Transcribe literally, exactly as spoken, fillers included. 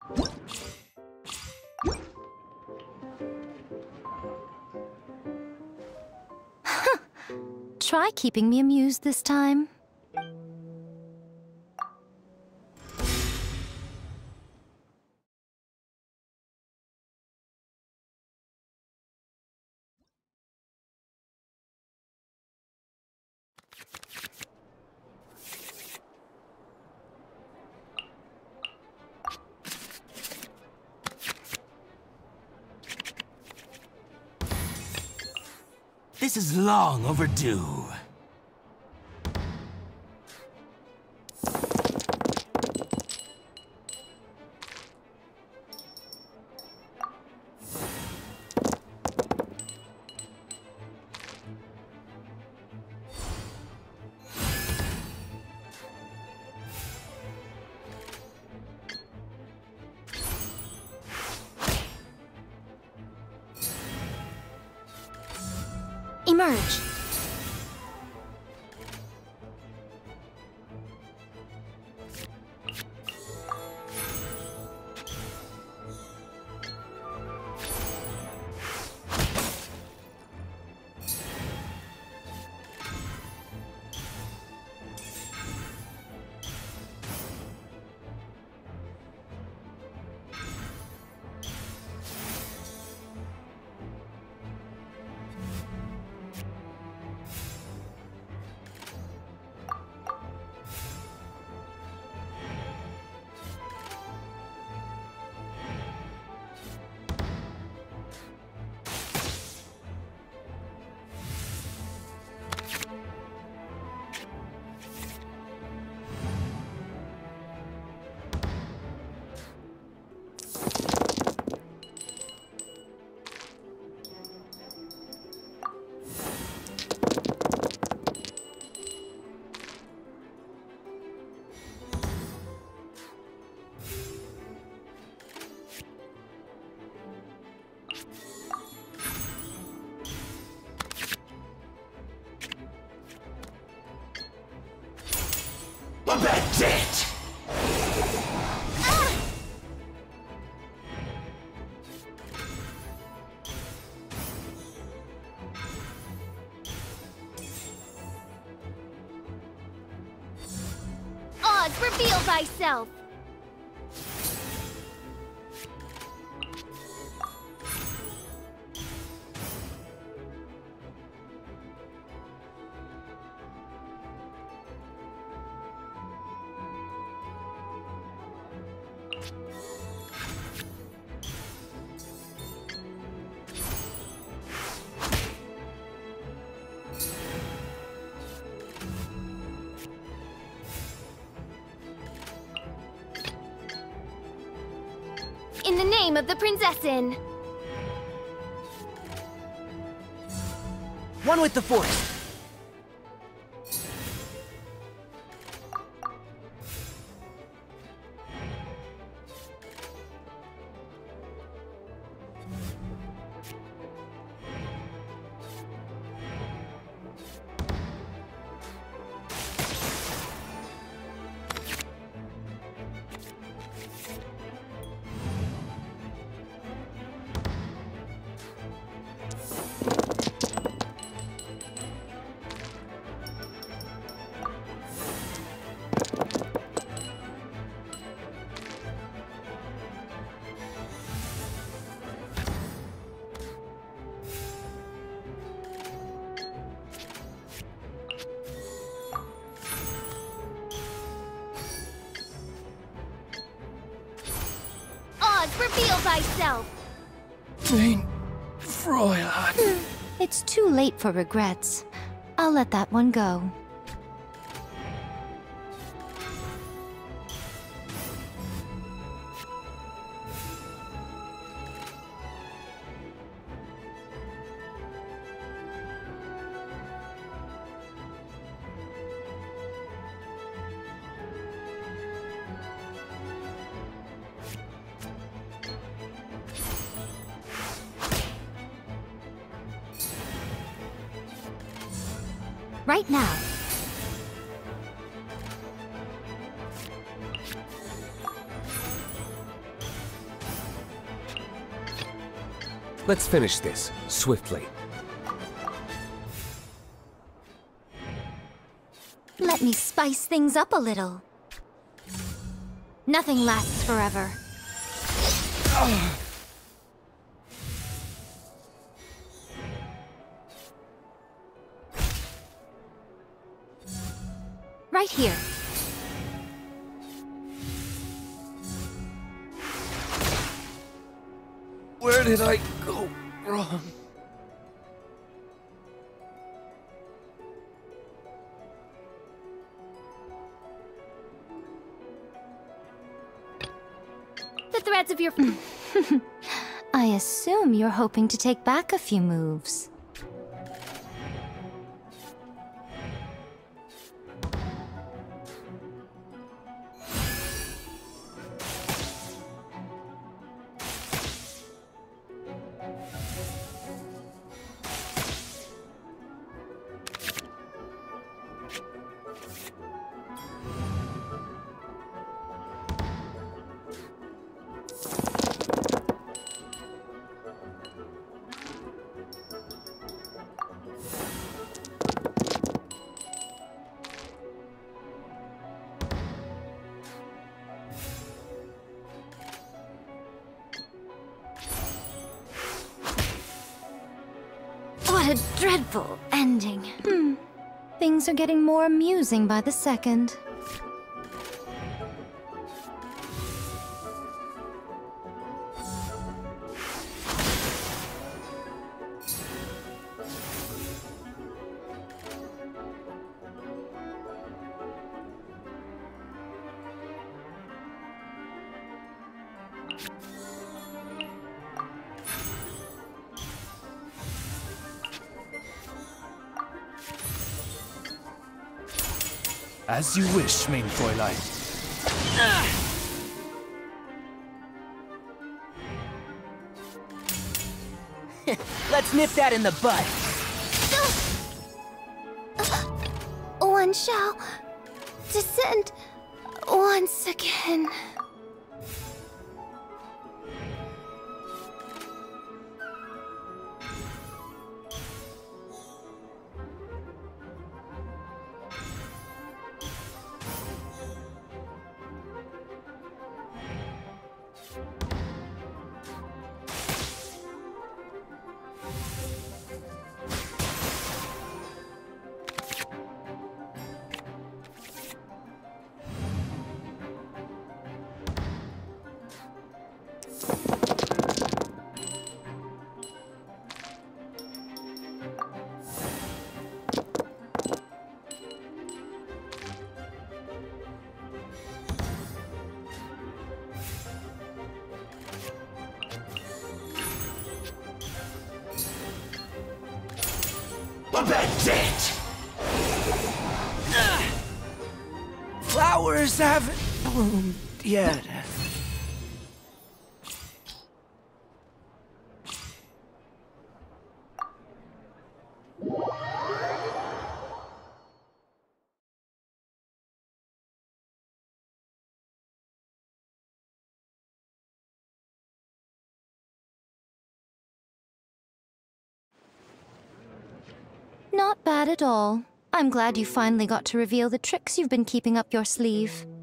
Try keeping me amused this time. This is long overdue. Emerge. That's it! Ah! Oz, reveal thyself! In the name of the Prinzessin! One with the Force! Reveal thyself! Mein Fräulein. It's too late for regrets. I'll let that one go. Right now. Let's finish this, swiftly. Let me spice things up a little. Nothing lasts forever. Right here. Where did I go wrong? The threads of your... I assume you're hoping to take back a few moves. What a dreadful ending. Hmm. Things are getting more amusing by the second. As you wish, main Fräulein. Let's nip that in the bud. One shall descend once again. A bad debt! Flowers haven't bloomed yet. Not bad at all. I'm glad you finally got to reveal the tricks you've been keeping up your sleeve.